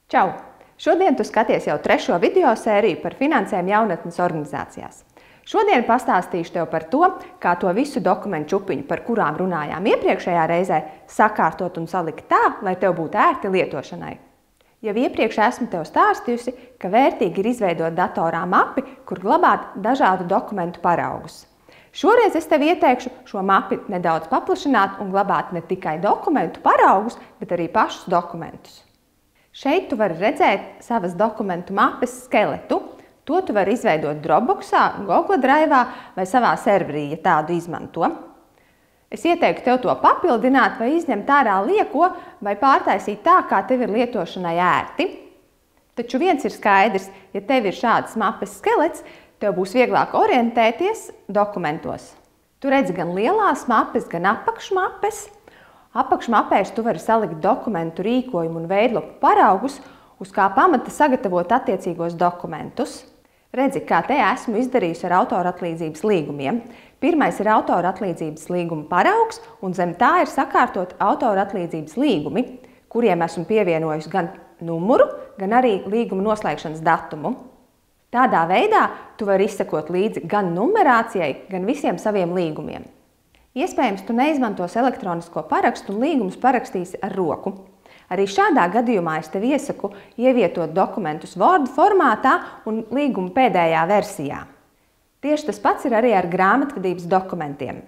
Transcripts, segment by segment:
Čau! Šodien tu skaties jau 3. video sēriju par finansēm jaunatnes organizācijās. Šodien pastāstīšu tev par to, kā to visu dokumentu čupiņu, par kurām runājām iepriekšējā reizē, sakārtot un salikt tā, lai tev būtu ērti lietošanai. Jau iepriekš esmu tev stāstījusi, ka vērtīgi ir izveidot datorā mapi, kur glabāt dažādu dokumentu paraugus. Šoreiz es tev ieteikšu šo mapi nedaudz paplašināt un glabāt ne tikai dokumentu paraugus, bet arī pašus dokumentus. Šeit tu vari redzēt savas dokumentu mapes skeletu. To tu vari izveidot Dropboxā, Google Drive'ā vai savā serverī, ja tādu izmanto. Es ieteiktu tev to papildināt vai izņemt ārā lieko vai pārtaisīt tā, kā tev ir lietošanai ērti. Taču viens ir skaidrs, ja tev ir šāds mapes skelets, tev būs vieglāk orientēties dokumentos. Tu redzi gan lielās mapes, gan apakšmapes. Apakšmapēs tu vari salikt dokumentu rīkojumu un veidlapu paraugus, uz kā pamata sagatavot attiecīgos dokumentus. Redzi, kā te esmu izdarījusi ar autoratlīdzības līgumiem. Pirmais ir autoratlīdzības līguma paraugs, un zem tā ir sakārtot autoratlīdzības līgumi, kuriem esmu pievienojusi gan numuru, gan arī līguma noslēgšanas datumu. Tādā veidā tu vari izsekot līdzi gan numerācijai, gan visiem saviem līgumiem. Iespējams, tu neizmantos elektronisko parakstu un līgumus parakstīsi ar roku. Arī šādā gadījumā es tev iesaku ievietot dokumentus Word formātā un līguma pēdējā versijā. Tieši tas pats ir arī ar grāmatvedības dokumentiem.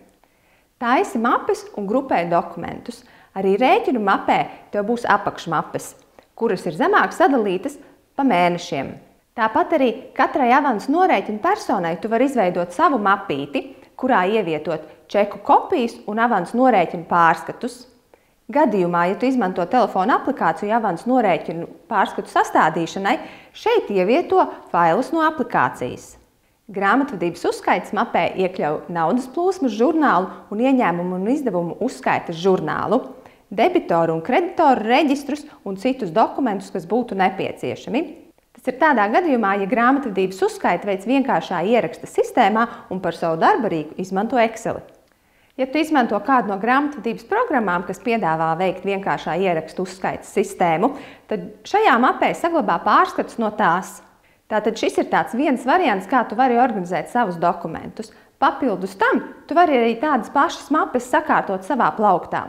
Taisi mapes un grupē dokumentus. Arī rēķinu mapē tev būs apakšmapes, kuras ir zemāk sadalītas pa mēnešiem. Tāpat arī katrai avansu norēķinu personai tu vari izveidot savu mapīti, kurā ievietot čeku kopijas un avansu norēķinu pārskatus. Gadījumā, ja tu izmanto telefona aplikāciju avansu norēķinu pārskatu sastādīšanai, šeit ievieto failus no aplikācijas. Grāmatvedības uzskaites mapē iekļauj naudas plūsmas žurnālu un ieņēmumu un izdevumu uzskaites žurnālu, debitoru un kreditoru reģistrus un citus dokumentus, kas būtu nepieciešami. Tas ir tādā gadījumā, ja grāmatvedības uzskaite veic vienkāršā ieraksta sistēmā un par savu darba rīku izmanto Exceli. Ja tu izmanto kādu no grāmatvedības programmām, kas piedāvā veikt vienkāršā ierakstu uzskaites sistēmu, tad šajā mapē saglabā pārskatus no tās. Tātad šis ir tāds viens variants, kā tu vari organizēt savus dokumentus. Papildus tam, tu vari arī tādas pašas mapes sakārtot savā plauktā.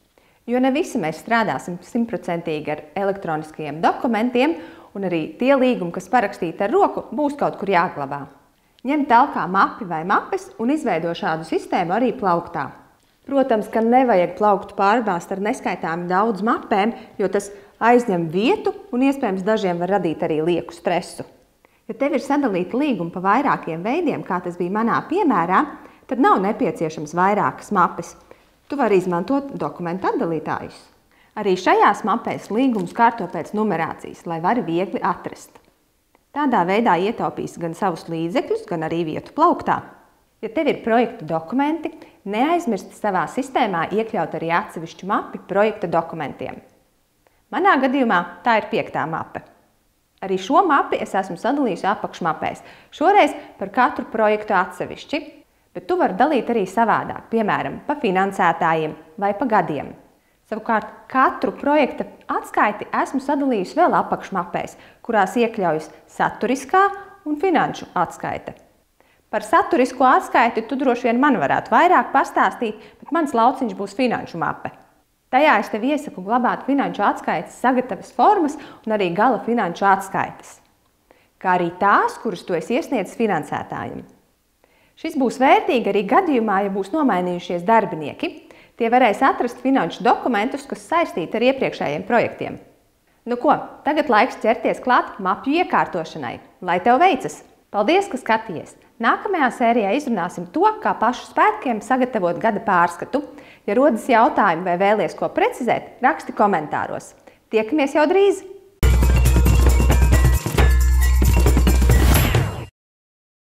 Jo ne visi mēs strādāsim 100% ar elektroniskajiem dokumentiem, un arī tie līgumi, kas parakstīti ar roku, būs kaut kur jāglabā. Ņem talkā mapi vai mapes un izveido šādu sistēmu arī plauktā. Protams, ka nevajag plauktu pārbāzt ar neskaitāmi daudz mapēm, jo tas aizņem vietu un iespējams dažiem var radīt arī lieku stresu. Ja tev ir sadalīti līgumi pa vairākiem veidiem, kā tas bija manā piemērā, tad nav nepieciešams vairākas mapes. Tu vari izmantot dokumentu atdalītājus. Arī šajās mapēs līgumus kārto pēc numerācijas, lai vari viegli atrast. Tādā veidā ietaupīsi gan savus līdzekļus, gan arī vietu plauktā. Ja tev ir projekta dokumenti, neaizmirsti savā sistēmā iekļaut arī atsevišķu mapi projekta dokumentiem. Manā gadījumā tā ir 5. mape. Arī šo mapi es esmu sadalījusi apakšmapēs, šoreiz par katru projektu atsevišķi, bet tu vari dalīt arī savādāk, piemēram, pa finansētājiem vai pa gadiem. Savukārt, katru projekta atskaiti esmu sadalījusi vēl apakšmapēs, kurās iekļaujas saturiskā un finanšu atskaite. Par saturisko atskaiti tu droši vien man varētu vairāk pastāstīt, bet mans lauciņš būs finanšu mape. Tajā es tev iesaku glabāt finanšu atskaites sagatavas formas un arī gala finanšu atskaites, kā arī tās, kuras tu esi iesniedzis finansētājiem. Šis būs vērtīgi arī gadījumā, ja būs nomainījušies darbinieki. Tie varēs atrast finanšu dokumentus, kas saistīti ar iepriekšējiem projektiem. Nu ko, tagad laiks ķerties klāt mapju iekārtošanai. Lai tev veicas! Paldies, ka skatījies! Nākamajā sērijā izrunāsim to, kā pašu spēkiem sagatavot gada pārskatu. Ja rodas jautājumi vai vēlies ko precizēt, raksti komentāros. Tiekamies jau drīz!